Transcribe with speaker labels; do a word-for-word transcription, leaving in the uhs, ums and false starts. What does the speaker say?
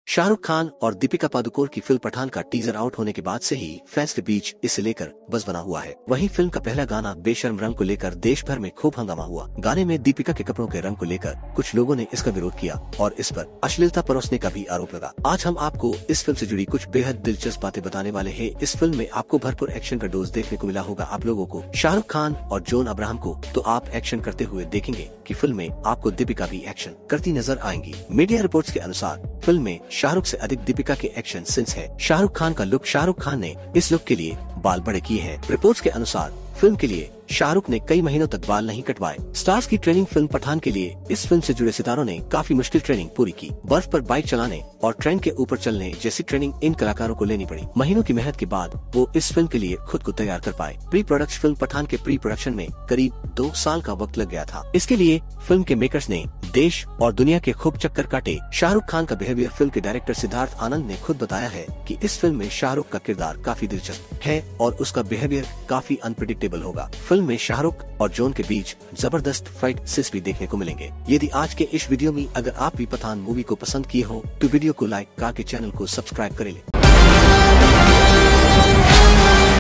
Speaker 1: शाहरुख खान और दीपिका पादुकोण की फिल्म पठान का टीजर आउट होने के बाद से ही फैंस के बीच इसे लेकर बज़ बना हुआ है। वहीं फिल्म का पहला गाना बेशर्म रंग को लेकर देश भर में खूब हंगामा हुआ। गाने में दीपिका के कपड़ों के रंग को लेकर कुछ लोगों ने इसका विरोध किया और इस पर अश्लीलता परोसने का भी आरोप लगा। आज हम आपको इस फिल्म से जुड़ी कुछ बेहद दिलचस्प बातें बताने वाले हैं। इस फिल्म में आपको भरपूर एक्शन का डोज देखने को मिला होगा। आप लोगों को शाहरुख खान और जॉन अब्राहम को तो आप एक्शन करते हुए देखेंगे कि फिल्म में आपको दीपिका भी एक्शन करती नजर आएंगी। मीडिया रिपोर्ट्स के अनुसार फिल्म में शाहरुख से अधिक दीपिका के एक्शन सीन्स है। शाहरुख खान का लुक शाहरुख खान ने इस लुक के लिए बाल बड़े किए हैं। रिपोर्ट्स के अनुसार फिल्म के लिए शाहरुख ने कई महीनों तक बाल नहीं कटवाए। स्टार्स की ट्रेनिंग फिल्म पठान के लिए इस फिल्म से जुड़े सितारों ने काफी मुश्किल ट्रेनिंग पूरी की। बर्फ पर बाइक चलाने और ट्रेन के ऊपर चलने जैसी ट्रेनिंग इन कलाकारों को लेनी पड़ी। महीनों की मेहनत के बाद वो इस फिल्म के लिए खुद को तैयार कर पाए। प्री प्रोडक्शन फिल्म पठान के प्री प्रोडक्शन में करीब दो साल का वक्त लग गया था। इसके लिए फिल्म के मेकर्स ने देश और दुनिया के खूब चक्कर काटे। शाहरुख खान का बिहेवियर फिल्म के डायरेक्टर सिद्धार्थ आनंद ने खुद बताया है कि इस फिल्म में शाहरुख का किरदार काफी दिलचस्प है और उसका बिहेवियर काफी अनप्रेडिक्टेबल होगा। फिल्म में शाहरुख और जॉन के बीच जबरदस्त फाइट सीन्स भी देखने को मिलेंगे। यदि आज के इस वीडियो में अगर आप भी पठान मूवी को पसंद किए हो तो वीडियो को लाइक करके चैनल को सब्सक्राइब करें।